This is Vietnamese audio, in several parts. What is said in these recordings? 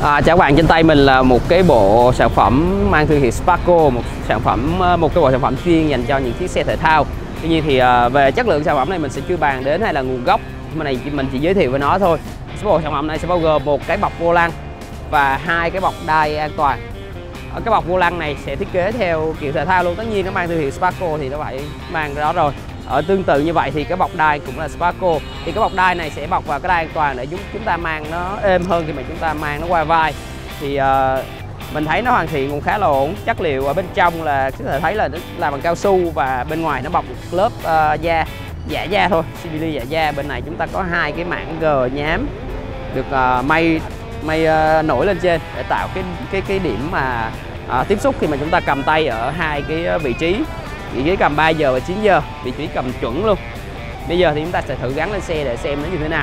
Chào các bạn, trên tay mình là một cái bộ sản phẩm mang thương hiệu Sparco, một cái bộ sản phẩm chuyên dành cho những chiếc xe thể thao. Tuy nhiên thì về chất lượng sản phẩm này mình sẽ chưa bàn đến hay là nguồn gốc, này mình chỉ giới thiệu với nó thôi. Bộ sản phẩm này sẽ bao gồm một cái bọc vô lăng và hai cái bọc đai an toàn. Cái bọc vô lăng này sẽ thiết kế theo kiểu thể thao luôn, tất nhiên nó mang thương hiệu Sparco thì nó phải mang cái đó rồi. Tương tự như vậy thì cái bọc đai cũng là Sparco, thì cái bọc đai này sẽ bọc vào cái đai an toàn để giúp chúng ta mang nó êm hơn khi mà chúng ta mang nó qua vai. Thì mình thấy nó hoàn thiện cũng khá là ổn. Chất liệu ở bên trong là có thể thấy là nó làm bằng cao su và bên ngoài nó bọc một lớp da giả da thôi, CBD giả da. Bên này chúng ta có hai cái mảng G nhám được may nổi lên trên để tạo cái điểm mà tiếp xúc khi mà chúng ta cầm tay ở hai cái vị trí cầm 3 giờ và 9 giờ, vị trí cầm chuẩn luôn. Bây giờ thì chúng ta sẽ thử gắn lên xe để xem nó như thế nào.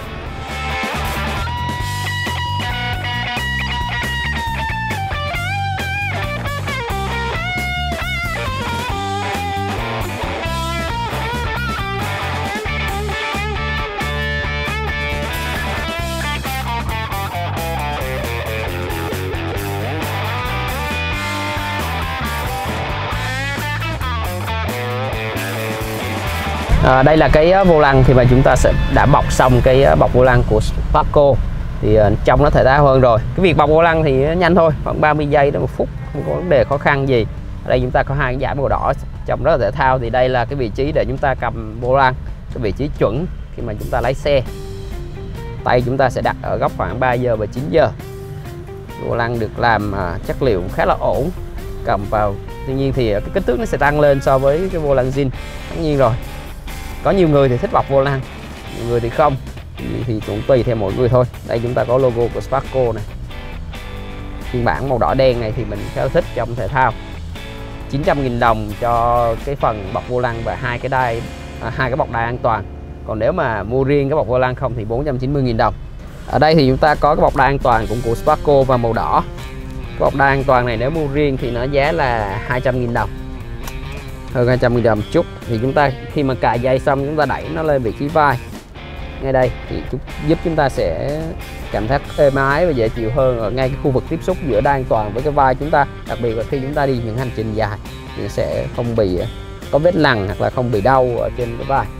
Đây là cái vô lăng thì mà chúng ta sẽ đã bọc xong cái bọc vô lăng của Sparco, thì trong nó thể thao hơn rồi. Cái việc bọc vô lăng thì nhanh thôi, khoảng 30 giây đến 1 phút, không có vấn đề khó khăn gì. Ở đây chúng ta có hai cái dải màu đỏ, trong rất là thể thao. Thì đây là cái vị trí để chúng ta cầm vô lăng, cái vị trí chuẩn khi mà chúng ta lái xe. Tay chúng ta sẽ đặt ở góc khoảng 3 giờ và 9 giờ. Vô lăng được làm chất liệu khá là ổn, cầm vào. Tuy nhiên thì cái kích thước nó sẽ tăng lên so với cái vô lăng zin, tất nhiên rồi. Có nhiều người thì thích bọc vô lăng, nhiều người thì không, thì cũng tùy theo mỗi người thôi. Đây chúng ta có logo của Sparco này. Phiên bản màu đỏ đen này thì mình khá là thích trong thể thao. 900.000 đồng cho cái phần bọc vô lăng và hai cái bọc đai an toàn. Còn nếu mà mua riêng cái bọc vô lăng không thì 490.000 đồng. Ở đây thì chúng ta có cái bọc đai an toàn cũng của Sparco và màu đỏ. Cái bọc đai an toàn này nếu mua riêng thì nó giá là 200.000 đồng, hơn 200.000 đồng chút. Thì chúng ta khi mà cài dây xong chúng ta đẩy nó lên vị trí vai ngay đây thì giúp chúng ta sẽ cảm thấy êm ái và dễ chịu hơn ở ngay cái khu vực tiếp xúc giữa đai an toàn với cái vai chúng ta. Đặc biệt là khi chúng ta đi những hành trình dài thì sẽ không bị có vết lằn hoặc là không bị đau ở trên cái vai.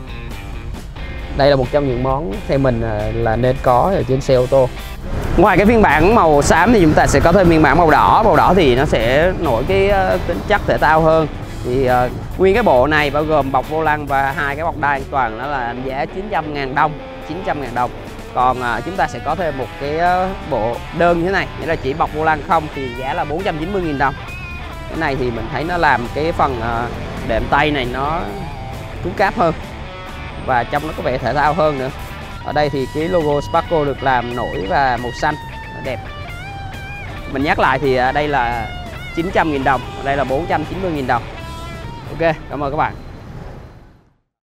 Đây là một trong những món theo mình là nên có ở trên xe ô tô. Ngoài cái phiên bản màu xám thì chúng ta sẽ có thêm phiên bản màu đỏ. Màu đỏ thì nó sẽ nổi cái tính chất thể thao hơn. Thì nguyên cái bộ này bao gồm bọc vô lăng và hai cái bọc đai an toàn, nó là giá 900.000 đồng. Còn chúng ta sẽ có thêm một cái bộ đơn như thế này, nghĩa là chỉ bọc vô lăng không thì giá là 490.000 đồng. Cái này thì mình thấy nó làm cái phần đệm tay này nó cứng cáp hơn và trông nó có vẻ thể thao hơn nữa. Ở đây thì cái logo Sparco được làm nổi và màu xanh đẹp. Mình nhắc lại thì đây là 900.000 đồng, đây là 490.000 đồng. Ok, cảm ơn các bạn.